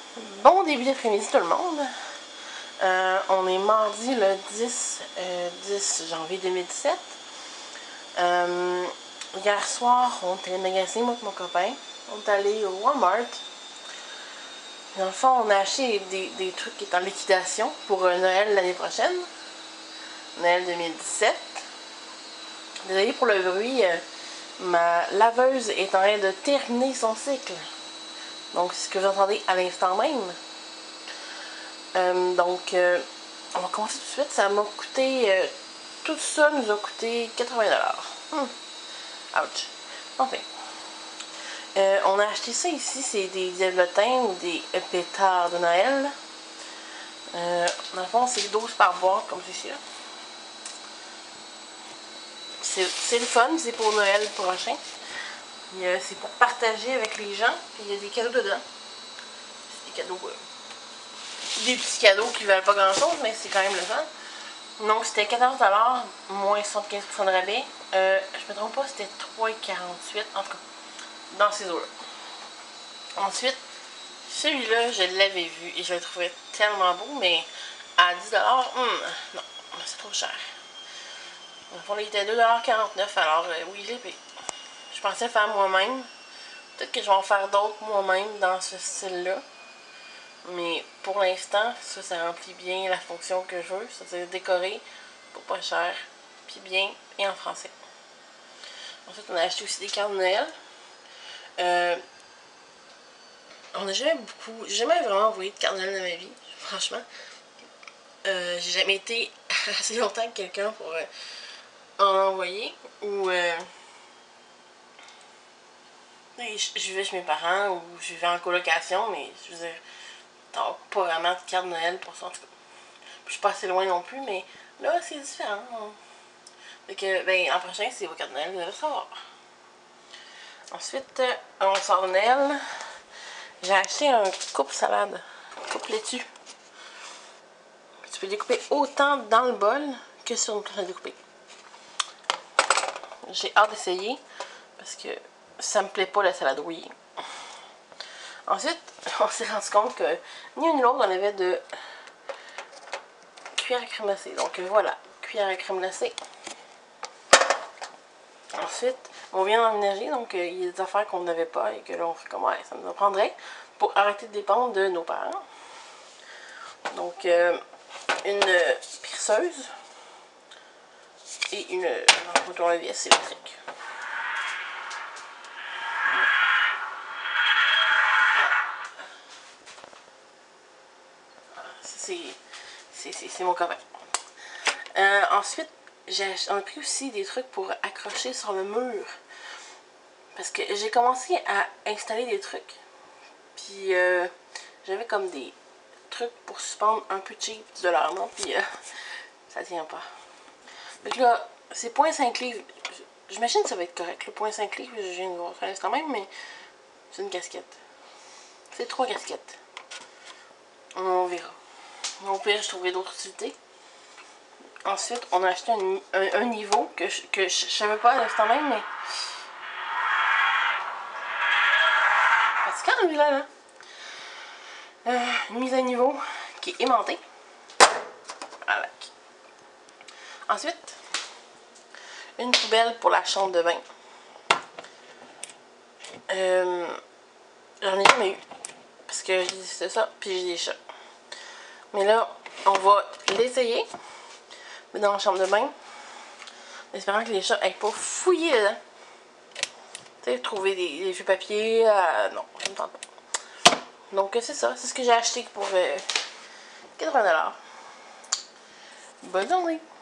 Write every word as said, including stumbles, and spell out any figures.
Bon début d'après-midi tout le monde. Euh, on est mardi le dix, euh, dix janvier deux mille dix-sept. Euh, hier soir, on est allé magasiner, moi et mon copain. On est allé au Walmart. Dans le fond, on a acheté des, des trucs qui sont en liquidation pour euh, Noël l'année prochaine. Noël deux mille dix-sept. Désolé pour le bruit. Euh, ma laveuse est en train de terminer son cycle. Donc, c'est ce que vous entendez à l'instant même. Euh, donc, euh, on va commencer tout de suite. Ça m'a coûté, euh, tout ça nous a coûté quatre-vingts dollars. Hum. Ouch. Enfin. Euh, on a acheté ça ici, c'est des diablotins ou des pétards de Noël. Euh, dans le fond, c'est douze par boîte, comme ceci là. C'est le fun, c'est pour Noël prochain. C'est pour partager avec les gens. Puis il y a des cadeaux dedans. C'est des cadeaux. Euh, des petits cadeaux qui valent pas grand chose, mais c'est quand même le fun. Donc c'était quatorze dollars, moins soixante-quinze pour cent de rabais. Euh, je me trompe pas, c'était trois quarante-huit, en tout cas, dans ces eaux-là. Ensuite, celui-là, je l'avais vu et je le trouvais tellement beau, mais à dix dollars, hmm, non, c'est trop cher. Dans le fond, il était deux dollars quarante-neuf, alors euh, oui, je l'ai payé. Je pensais faire moi-même. Peut-être que je vais en faire d'autres moi-même dans ce style-là. Mais pour l'instant, ça, ça remplit bien la fonction que je veux. C'est-à-dire décorer pour pas cher, puis bien, et en français. Ensuite, on a acheté aussi des cartes de Noël. Euh, on n'a jamais beaucoup, j'ai jamais vraiment envoyé de cartes de Noël dans ma vie, franchement. Euh, j'ai jamais été assez longtemps avec quelqu'un pour euh, en envoyer. Ou euh, je, je vivais chez mes parents ou je vivais en colocation, mais je veux dire, t'as pas vraiment de carte de Noël pour ça, en tout cas. Je suis pas assez loin non plus, mais là, c'est différent. Fait que, ben, en prochain, c'est vos cartes de Noël, vous allez le savoir. Ensuite, on sort de Noël. J'ai acheté un coupe salade, coupe laitue. Tu peux découper autant dans le bol que sur une planche à découper. J'ai hâte d'essayer parce que ça me plaît pas la salade rouillée. Ensuite, on s'est rendu compte que ni une ni l'autre, on avait de cuillère à crème glacée. Donc voilà, cuillère à crème glacée. Ensuite, on vient d'emménager, donc euh, il y a des affaires qu'on n'avait pas et que là on fait comme ouais, ça nous en prendrait pour arrêter de dépendre de nos parents. Donc, euh, une euh, perceuse et une euh, tournevis électrique. C'est mon copain. Euh, ensuite, on a pris aussi des trucs pour accrocher sur le mur. Parce que j'ai commencé à installer des trucs. Puis euh, j'avais comme des trucs pour suspendre un peu cheap de l'armoire. Puis euh, ça tient pas. Donc là, c'est point cinq livres. J'imagine que ça va être correct. Le point cinq livres, je viens de voir ça l'instant même, mais c'est une casquette. C'est trois casquettes. On verra. Au pire, je trouverai d'autres utilités. Ensuite, on a acheté un, un, un niveau que je, que je, je savais pas à l'instant même, mais... Parce que quand là, là euh, une mise à niveau qui est aimantée. Voilà. Ensuite, une poubelle pour la chambre de bain. Euh, J'en ai jamais eu. Parce que c'est ça, puis j'ai des chats. Mais là, on va l'essayer. Dans la chambre de bain. En espérant que les chats n'aillent pas fouiller dedans. Tu sais, trouver des, des vieux papiers. Euh, non, je ne tente pas. Donc, c'est ça. C'est ce que j'ai acheté pour euh, quatre-vingts dollars. Bonne journée!